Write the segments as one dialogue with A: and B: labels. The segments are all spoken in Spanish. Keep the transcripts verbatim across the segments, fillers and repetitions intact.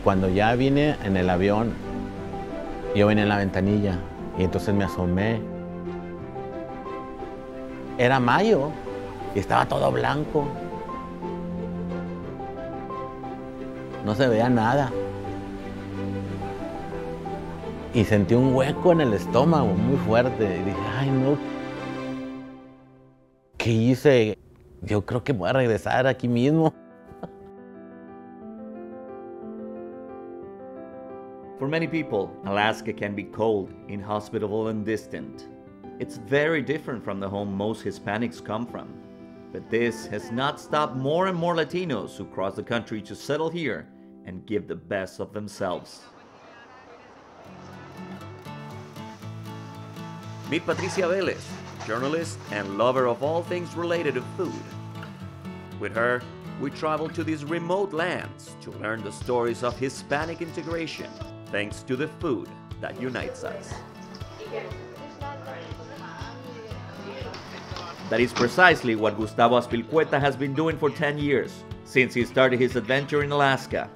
A: Cuando ya vine en el avión, yo venía en la ventanilla y entonces me asomé. Era mayo y estaba todo blanco. No se veía nada. Y sentí un hueco en el estómago muy fuerte. Y dije, ay no, ¿qué hice? Yo creo que voy a regresar aquí mismo.
B: For many people, Alaska can be cold, inhospitable, and distant. It's very different from the home most Hispanics come from. But this has not stopped more and more Latinos who cross the country to settle here and give the best of themselves. Meet Patricia Vélez, journalist and lover of all things related to food. With her, we travel to these remote lands to learn the stories of Hispanic integration, thanks to the food that unites us. That is precisely what Gustavo Azpilcueta has been doing for ten years, since he started his adventure in Alaska.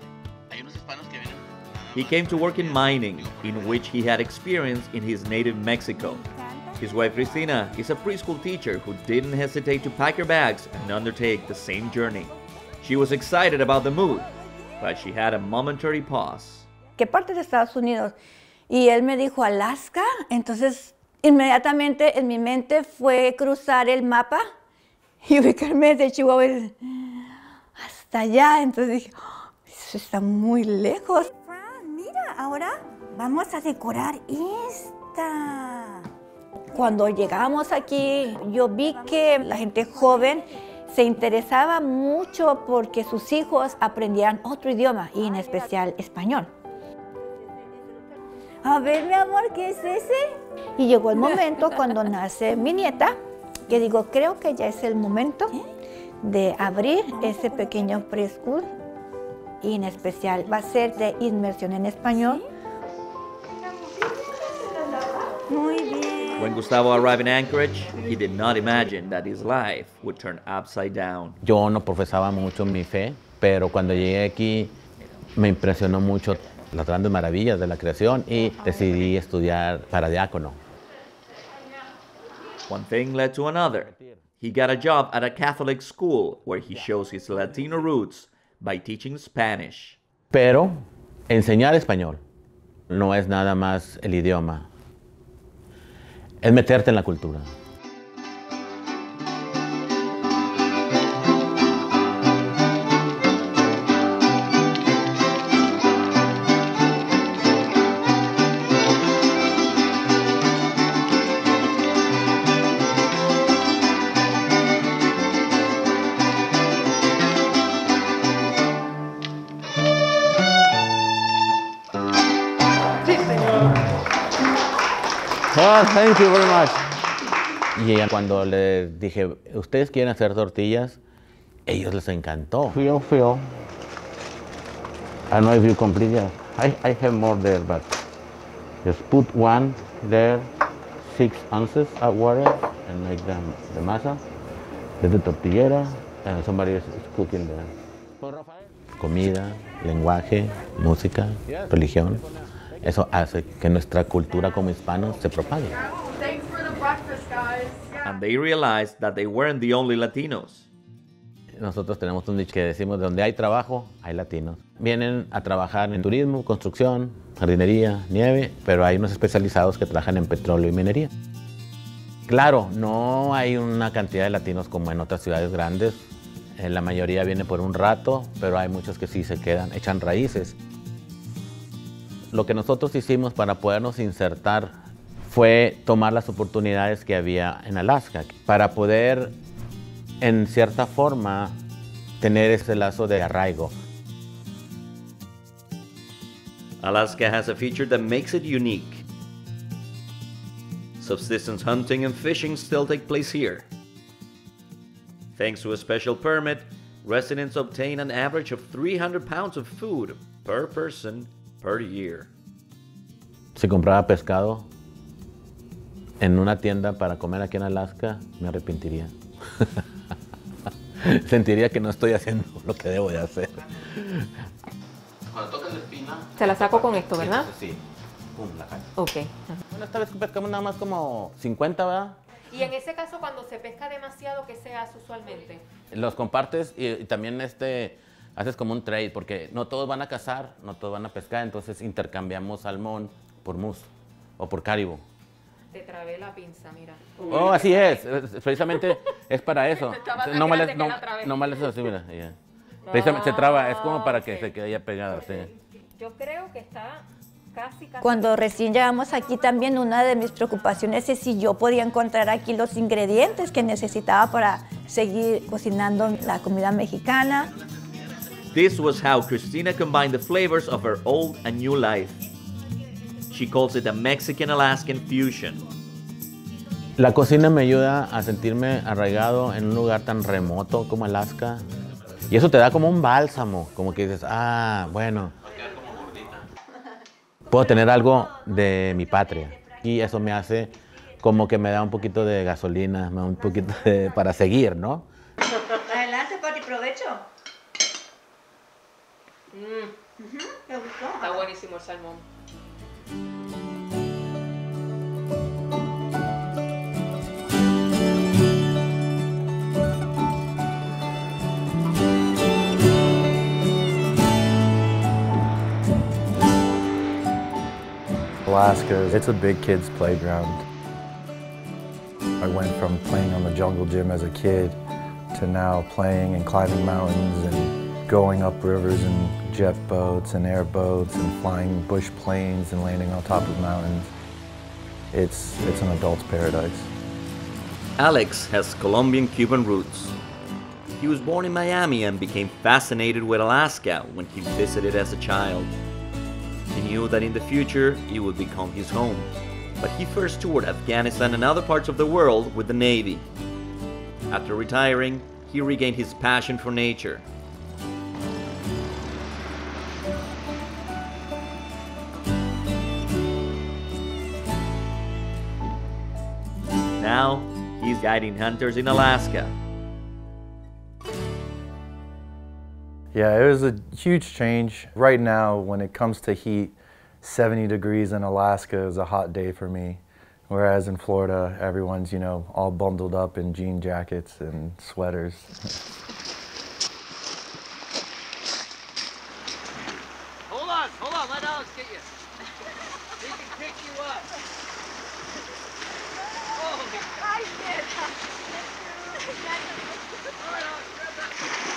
B: He came to work in mining, in which he had experience in his native Mexico. His wife Cristina is a preschool teacher who didn't hesitate to pack her bags and undertake the same journey. She was excited about the move, but she had a momentary pause.
C: ¿Qué parte de Estados Unidos? Y él me dijo, Alaska. Entonces, inmediatamente en mi mente fue cruzar el mapa y ubicarme de Chihuahua hasta allá. Entonces dije, oh, eso está muy lejos. Fran, mira, ahora vamos a decorar esta. Cuando llegamos aquí, yo vi que la gente joven se interesaba mucho porque sus hijos aprendieran otro idioma, y en especial español. A ver, mi amor, ¿qué es ese? Y llegó el momento cuando nace mi nieta, que digo, creo que ya es el momento de abrir ese pequeño preschool, y en especial va a ser de inmersión en español. Muy bien.
B: When Gustavo arrived in Anchorage, he did not imagine that his life would turn upside down.
A: Yo no profesaba mucho mi fe, pero cuando llegué aquí me impresionó mucho las grandes maravillas de la creación y decidí estudiar para diácono.
B: One thing led to another. He got a job at a Catholic school where he shows his Latino roots by teaching Spanish.
A: Pero enseñar español no es nada más el idioma. Es meterte en la cultura. Oh, thank you very much. Y cuando les dije, ¿ustedes quieren hacer tortillas? Ellos les encantó.
D: Feel, feel. I don't know if you complete it. I, I have more there, but just put one there, six ounces of water, and make them the masa. There's the tortillera, and somebody is cooking there.
A: Comida, lenguaje, música, religión. Eso hace que nuestra cultura como hispanos se propague.
E: Thanks for the breakfast, guys.
B: And they realized that they weren't the only Latinos.
A: Nosotros tenemos un dicho que decimos, donde hay trabajo, hay latinos. Vienen a trabajar en turismo, construcción, jardinería, nieve, pero hay unos especializados que trabajan en petróleo y minería. Claro, no hay una cantidad de latinos como en otras ciudades grandes. La mayoría viene por un rato, pero hay muchos que sí se quedan, echan raíces. Lo que nosotros hicimos para podernos insertar fue tomar las oportunidades que había en Alaska para poder, en cierta forma, tener ese lazo de arraigo.
B: Alaska has a feature that makes it unique. Subsistence hunting and fishing still take place here. Thanks to a special permit, residents obtain an average of three hundred pounds of food per person per year.
A: Si compraba pescado en una tienda para comer aquí en Alaska, me arrepentiría. Sentiría que no estoy haciendo lo que debo de hacer. Cuando tocas la espina...
F: Se la saco con esto, ¿verdad?
A: Sí. Pum, la cae.
F: Ok.
A: Bueno, esta vez pescamos nada más como cincuenta, ¿verdad?
F: Y en ese caso, cuando se pesca demasiado, ¿qué se hace usualmente?
A: Los compartes y, y también este, haces como un trade, porque no todos van a cazar, no todos van a pescar, entonces intercambiamos salmón por mus o por caribo.
F: Te trabé la pinza, mira.
A: Oh, así es, es- precisamente es para eso.
F: Estaba tan
A: No
F: grande
A: males,
F: que
A: no,
F: la trabé.
A: no males así, mira. ya. Precisamente se traba, es como para que
F: ok.
A: se quede ya pegada, sí.
F: Yo creo que está casi, casi...
C: Cuando recién llegamos aquí también una de mis preocupaciones es si yo podía encontrar aquí los ingredientes que necesitaba para seguir cocinando la comida mexicana.
B: This was how Christina combined the flavors of her old and new life. She calls it a Mexican-Alaskan fusion.
A: La cocina me ayuda a sentirme arraigado en un lugar tan remoto como Alaska. Y eso te da como un bálsamo, como que dices, ah, bueno, puedo tener algo de mi patria. Y eso me hace como que me da un poquito de gasolina, me da un poquito de- para seguir, ¿no?
C: Adelante, Pati, provecho.
F: Está buenísimo el salmón.
G: Alaska, it's a big kid's playground. I went from playing on the jungle gym as a kid to now playing and climbing mountains and going up rivers in jet boats and airboats and flying bush planes and landing on top of mountains. It's, it's an adult's paradise.
B: Alex has Colombian-Cuban roots. He was born in Miami and became fascinated with Alaska when he visited as a child. He knew that in the future it would become his home, but he first toured Afghanistan and other parts of the world with the Navy. After retiring, he regained his passion for nature. Now, he's guiding hunters in Alaska.
G: Yeah, it was a huge change. Right now, when it comes to heat, seventy degrees in Alaska is a hot day for me. Whereas in Florida, everyone's, you know, all bundled up in jean jackets and sweaters.
H: Hold on, hold on, let Alex get you. He can pick you up. Holy cow.
E: I did.
H: All right, Alex, grab that.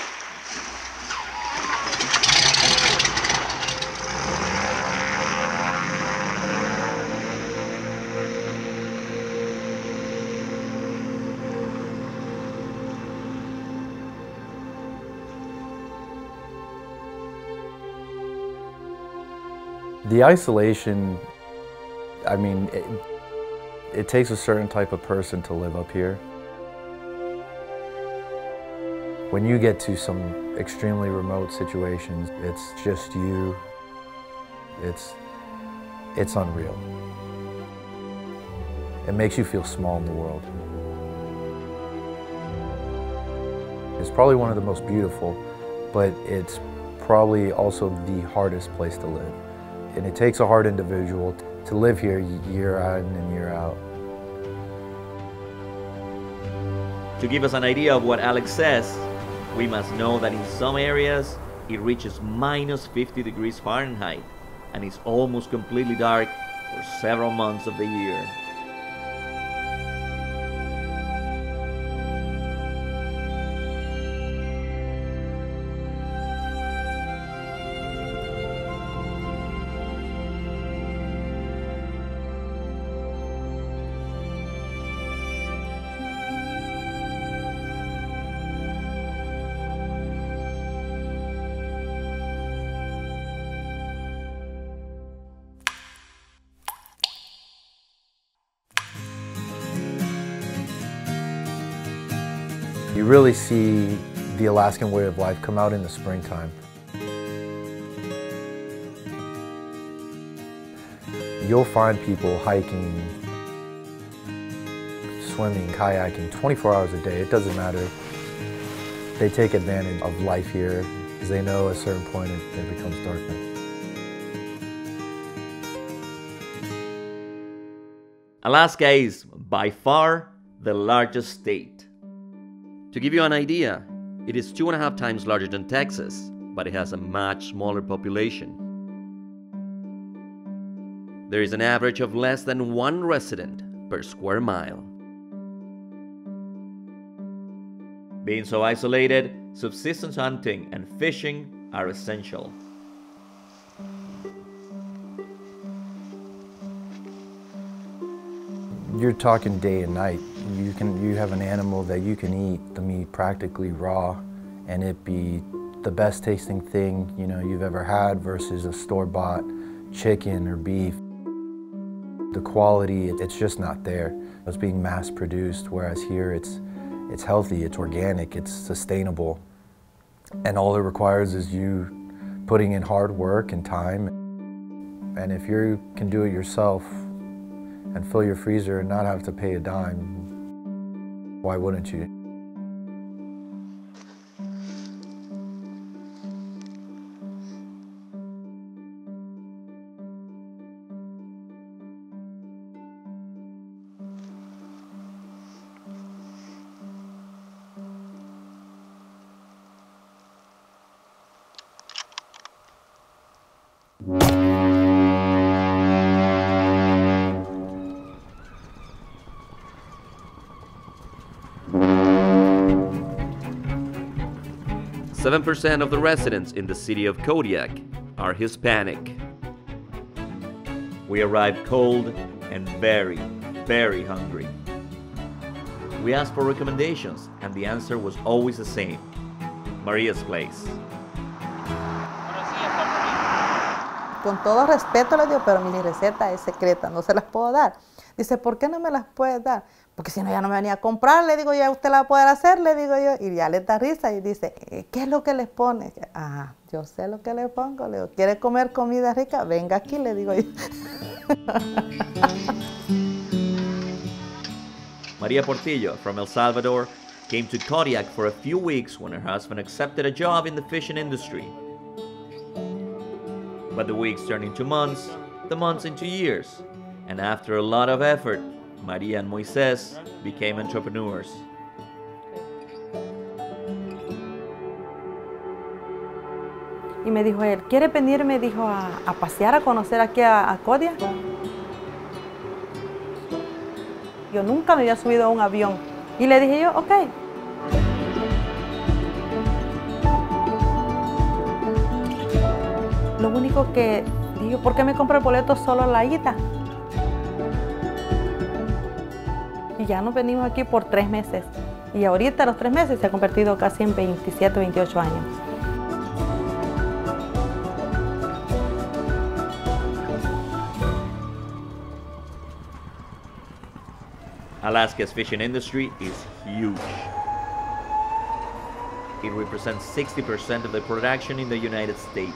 G: The isolation, I mean, it, it takes a certain type of person to live up here. When you get to some extremely remote situations, it's just you. It's, it's unreal. It makes you feel small in the world. It's probably one of the most beautiful, but it's probably also the hardest place to live. And it takes a hard individual to live here year in and year out.
B: To give us an idea of what Alex says, we must know that in some areas it reaches minus fifty degrees Fahrenheit and is almost completely dark for several months of the year.
G: You really see the Alaskan way of life come out in the springtime. You'll find people hiking, swimming, kayaking twenty-four hours a day. It doesn't matter. They take advantage of life here because they know at a certain point it, it becomes darkness.
B: Alaska is by far the largest state. To give you an idea, it is two and a half times larger than Texas, but it has a much smaller population. There is an average of less than one resident per square mile. Being so isolated, subsistence hunting and fishing are essential.
G: You're talking day and night. You can you have an animal that you can eat the meat practically raw, and it be the best tasting thing you know you've ever had versus a store-bought chicken or beef. The quality, it's just not there. It's being mass-produced, whereas here it's it's healthy, it's organic, it's sustainable, and all it requires is you putting in hard work and time. And if you can do it yourself and fill your freezer and not have to pay a dime, why wouldn't you?
B: seven percent of the residents in the city of Kodiak are Hispanic. We arrived cold and very, very hungry. We asked for recommendations, and the answer was always the same: Maria's Place.
I: Con todo respeto le digo, pero mi receta es secreta, no se las puedo dar. Dice, ¿por qué no me las puedes dar? Porque si no, ya no me venía a comprar, le digo, ya usted la puede hacer, le digo yo. Y ya le da risa y dice, ¿qué es lo que les pone? Ah, yo sé lo que le pongo. Le digo, ¿quiere comer comida rica? Venga aquí, le digo yo.
B: Maria Portillo from El Salvador came to Kodiak for a few weeks when her husband accepted a job in the fishing industry. But the weeks turned into months, the months into years, and after a lot of effort, Maria and Moisés became entrepreneurs.
I: Y me dijo él, ¿quiere venir? Me dijo a, a pasear, a conocer aquí a, a Kodiak. Yo nunca me había subido a un avión. Y le dije yo, ok. Lo único que digo, ¿por qué me compro el boleto solo a la ida? Y ya nos venimos aquí por tres meses. Y ahorita los tres meses se ha convertido casi en veintisiete, veintiocho años.
B: Alaska's fishing industry is huge. It represents sixty percent of the production in the United States.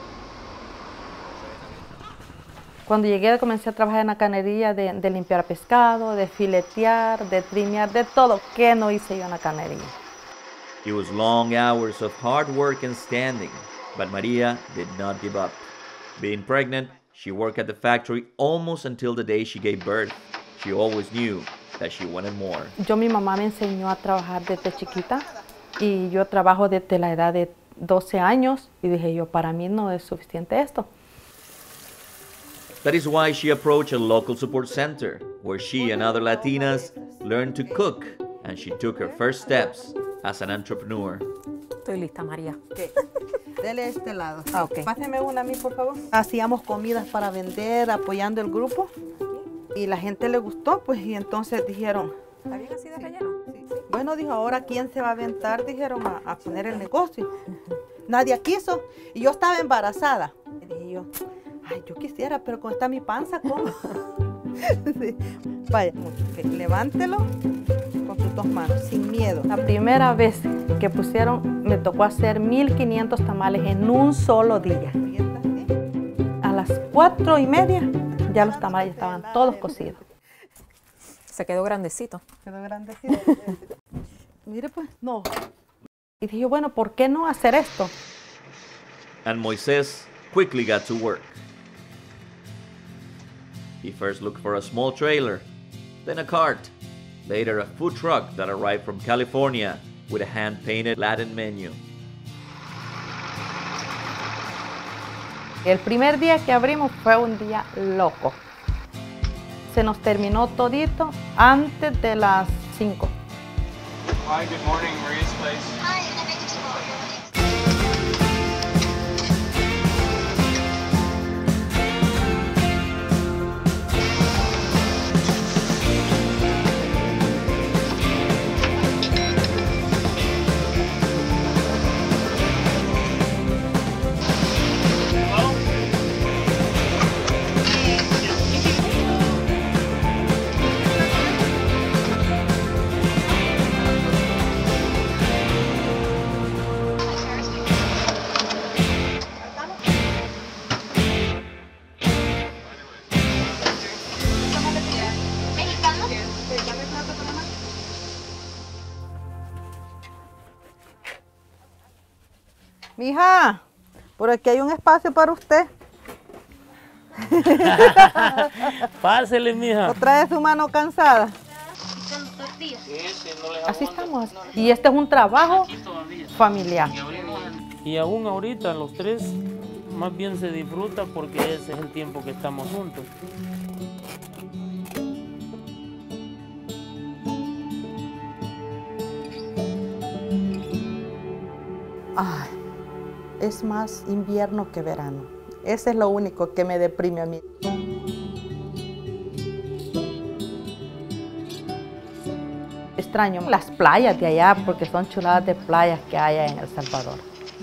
I: Cuando llegué comencé a trabajar en la canería de, de limpiar pescado, de filetear, de trimear, de todo. ¿Qué no hice yo en la canería?
B: It was long hours of hard work and standing, but Maria did not give up. Being pregnant, she worked at the factory almost until the day she gave birth. She always knew that she wanted more.
I: Yo, mi mamá me enseñó a trabajar desde chiquita y yo trabajo desde la edad de doce años y dije yo, para mí no es suficiente esto.
B: That is why she approached a local support center, where she and other Latinas learned to cook, and she took her first steps as an entrepreneur.
J: Estoy lista, María.
I: Okay. Dele a este lado.
J: Ah, okay.
I: Páseme una a mí, por favor. Hacíamos comidas para vender, apoyando el grupo, y la gente le gustó, pues, y entonces dijeron...
J: ¿Está bien así de relleno?
I: Sí, sí. Bueno, dijo, ahora, ¿quién se va a aventar? Dijeron, a, a poner el negocio. Nadie quiso, y yo estaba embarazada. Y dije yo... Ay, yo quisiera, pero con esta mi panza, ¿cómo? Sí. Vaya, okay, levántelo con sus dos manos, sin miedo. La primera vez que pusieron, me tocó hacer mil quinientos tamales en un solo día. A las cuatro y media, ya los tamales estaban todos cocidos.
J: Se quedó grandecito.
I: Quedó grandecito. Mire, pues, no. Y dije, bueno, ¿por qué no hacer esto?
B: And Moisés quickly got to work. He first looked for a small trailer, then a cart, later a food truck that arrived from California with a hand-painted Latin menu.
I: El primer día que abrimos fue un día loco. Se nos terminó todito antes de las cinco.
K: Hi, good morning, Maria's Place. Hi, can I make it to
I: Mija, por aquí hay un espacio para usted.
L: Pásele, mija.
I: ¿O trae su mano cansada? Así estamos. Y este es un trabajo familiar.
L: Y aún ahorita los tres más bien se disfruta porque ese es el tiempo que estamos juntos.
I: Ay, es más invierno que verano. Ese es lo único que me deprime a mí. Extraño las playas de allá porque son chuladas de playas que hay en El Salvador.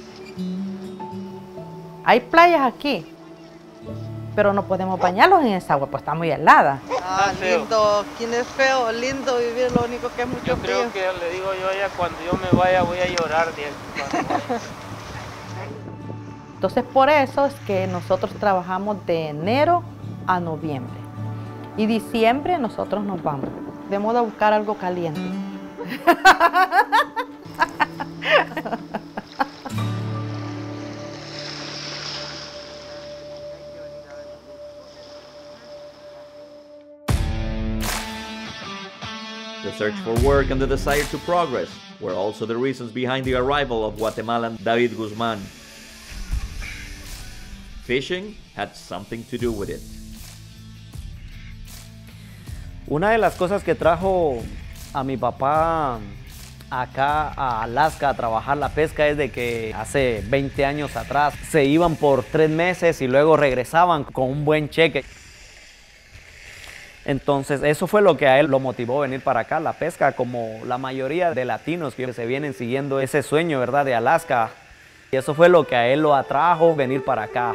I: Hay playas aquí, pero no podemos bañarlos en esa agua, pues está muy helada. Ah, lindo, ¿quién es feo? Lindo vivir, lo único que es mucho
L: Yo creo
I: frío.
L: que le digo yo a ella, cuando yo me vaya voy a llorar de aquí.
I: Entonces por eso es que nosotros trabajamos de enero a noviembre. Y diciembre nosotros nos vamos. De modo a buscar algo caliente.
B: The search for work and the desire to progress were also the reasons behind the arrival of Guatemalan David Guzman. Fishing had something to do with it.
M: Una de las cosas que trajo a mi papá acá a Alaska a trabajar la pesca es de que hace veinte años atrás se iban por tres meses y luego regresaban con un buen cheque. Entonces eso fue lo que a él lo motivó a venir para acá, la pesca, como la mayoría de latinos que se vienen siguiendo ese sueño, ¿verdad?, de Alaska. Y eso fue lo que a él lo atrajo, venir para acá.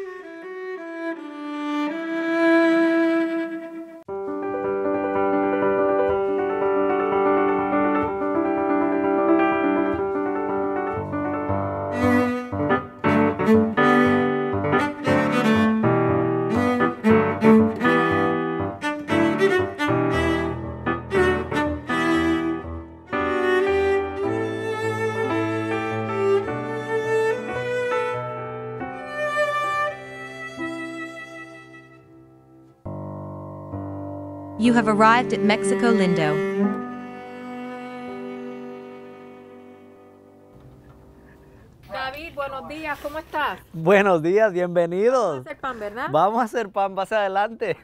N: You have arrived at Mexico Lindo.
F: David, buenos días, ¿cómo estás?
M: Buenos días, bienvenidos.
F: Vamos a hacer pan, ¿verdad?
M: Vamos a hacer pan, más adelante.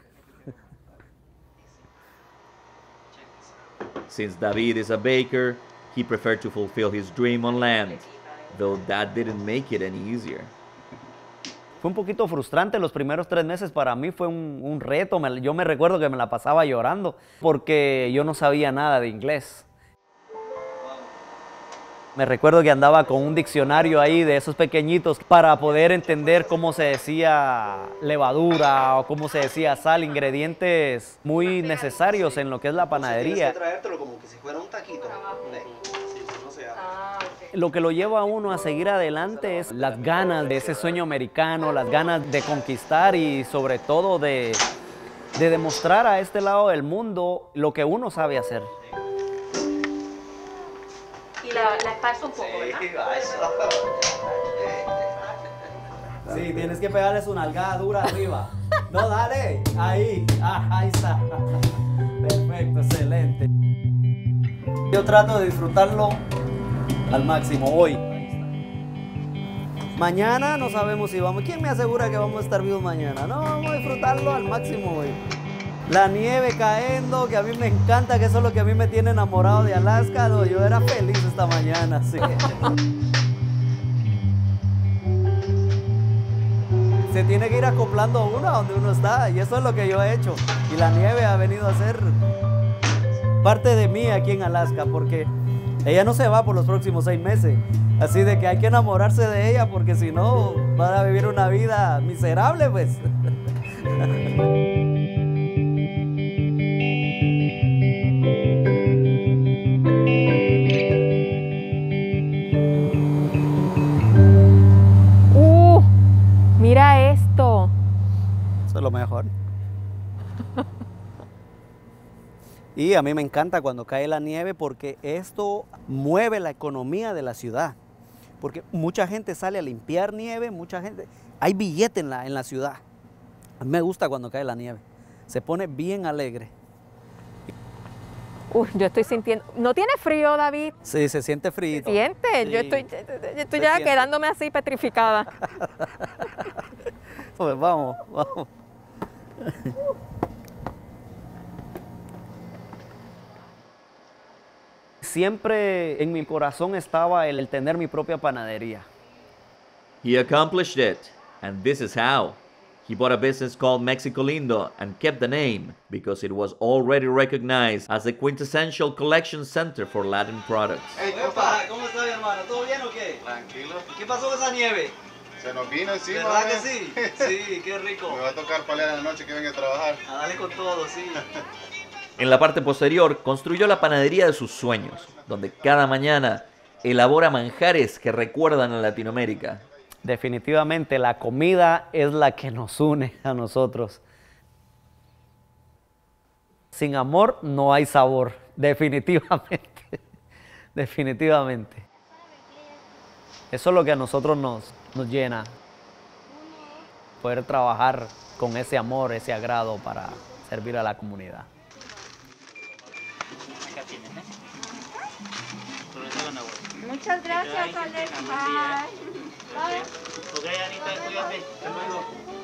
B: Since David is a baker, he preferred to fulfill his dream on land, though that didn't make it any easier.
M: Fue un poquito frustrante los primeros tres meses, para mí fue un, un reto. Me, yo me recuerdo que me la pasaba llorando porque yo no sabía nada de inglés. Me recuerdo que andaba con un diccionario ahí de esos pequeñitos para poder entender cómo se decía levadura o cómo se decía sal, ingredientes muy necesarios en lo que es la panadería.
O: Tienes que traértelo como que si fuera un taquito.
M: Lo que lo lleva a uno a seguir adelante es las ganas de ese sueño americano, las ganas de conquistar y sobre todo de, de demostrar a este lado del mundo lo que uno sabe hacer.
F: Y la, la esparzo un poco, ¿verdad?
M: Sí, tienes que pegarles una nalgada dura arriba. No, dale, ahí, ah, ahí está. Perfecto, excelente. Yo trato de disfrutarlo al máximo hoy. Mañana no sabemos si vamos. ¿Quién me asegura que vamos a estar vivos mañana? No, vamos a disfrutarlo al máximo hoy. La nieve cayendo, que a mí me encanta, que eso es lo que a mí me tiene enamorado de Alaska. No, yo era feliz esta mañana, sí. Se tiene que ir acoplando uno a donde uno está, y eso es lo que yo he hecho. Y la nieve ha venido a ser parte de mí aquí en Alaska, porque ella no se va por los próximos seis meses. Así de que hay que enamorarse de ella, porque si no, van a vivir una vida miserable, pues.
J: Uh, mira esto.
M: Eso es lo mejor. Y a mí me encanta cuando cae la nieve porque esto mueve la economía de la ciudad. Porque mucha gente sale a limpiar nieve, mucha gente... Hay billete en la, en la ciudad. A mí me gusta cuando cae la nieve. Se pone bien alegre.
J: Uh, yo estoy sintiendo... ¿No tiene frío, David?
M: Sí, se siente frío.
J: ¿Se siente?
M: Sí.
J: Yo estoy, yo estoy ya
M: siente.
J: quedándome así petrificada.
M: Pues vamos, vamos. Siempre en mi corazón estaba el, el tener mi propia panadería.
B: He accomplished it, and this is how. He bought a business called Mexico Lindo and kept the name because it was already recognized as the quintessential collection center for Latin products.
O: Hey, compa, ¿cómo está mi hermano? ¿Todo bien o qué?
K: Tranquilo.
O: ¿Qué pasó con esa nieve?
K: Se nos vino encima.
O: ¿Verdad que
K: ¿eh?
O: sí? Sí, qué rico.
K: Me va a tocar palear en la noche que venga a trabajar.
O: A darle con todo, sí.
B: En la parte posterior, construyó la panadería de sus sueños, donde cada mañana elabora manjares que recuerdan a Latinoamérica.
M: Definitivamente la comida es la que nos une a nosotros. Sin amor no hay sabor, definitivamente, definitivamente. Eso es lo que a nosotros nos, nos llena, poder trabajar con ese amor, ese agrado para servir a la comunidad.
C: Muchas gracias, Alex.
H: Ok, Anita, cuídate. Hasta luego.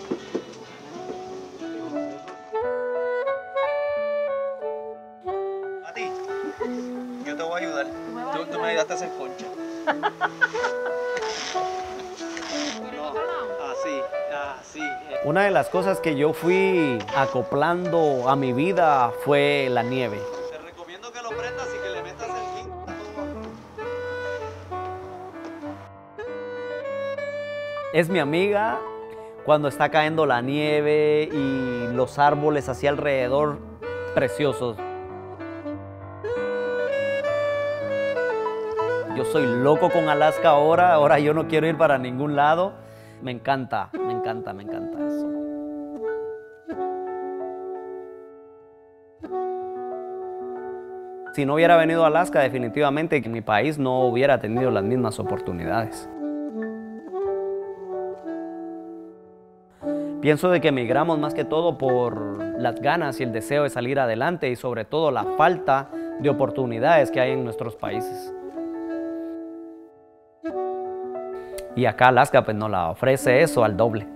O: A ti, yo te voy a ayudar. Tú, tú me ayudaste a hacer concha. No, así, así.
M: Una de las cosas que yo fui acoplando a mi vida fue la nieve.
O: Te recomiendo que lo prendas y que le metas el zinc.
M: Es mi amiga cuando está cayendo la nieve y los árboles hacia alrededor preciosos. Yo soy loco con Alaska ahora, ahora yo no quiero ir para ningún lado. Me encanta, me encanta, me encanta eso. Si no hubiera venido a Alaska, definitivamente que mi país no hubiera tenido las mismas oportunidades. Pienso de que emigramos más que todo por las ganas y el deseo de salir adelante y sobre todo la falta de oportunidades que hay en nuestros países. Y acá Alaska pues nos la ofrece eso al doble.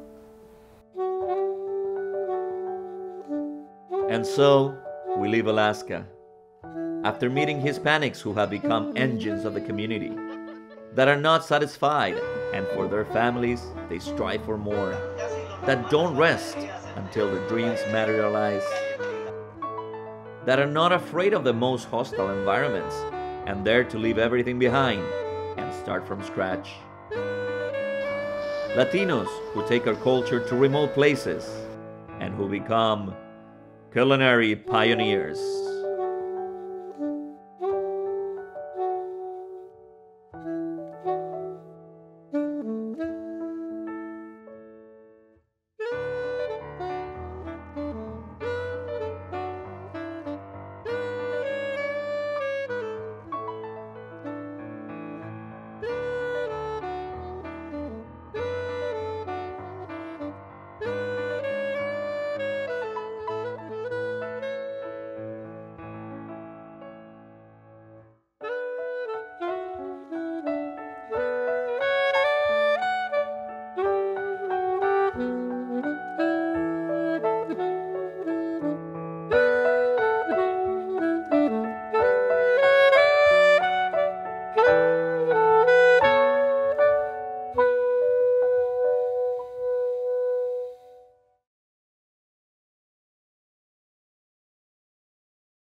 B: And so, we leave Alaska. After meeting Hispanics who have become engines of the community, that are not satisfied, and for their families, they strive for more, that don't rest until their dreams materialize, that are not afraid of the most hostile environments, and dare to leave everything behind and start from scratch. Latinos who take our culture to remote places and who become culinary pioneers.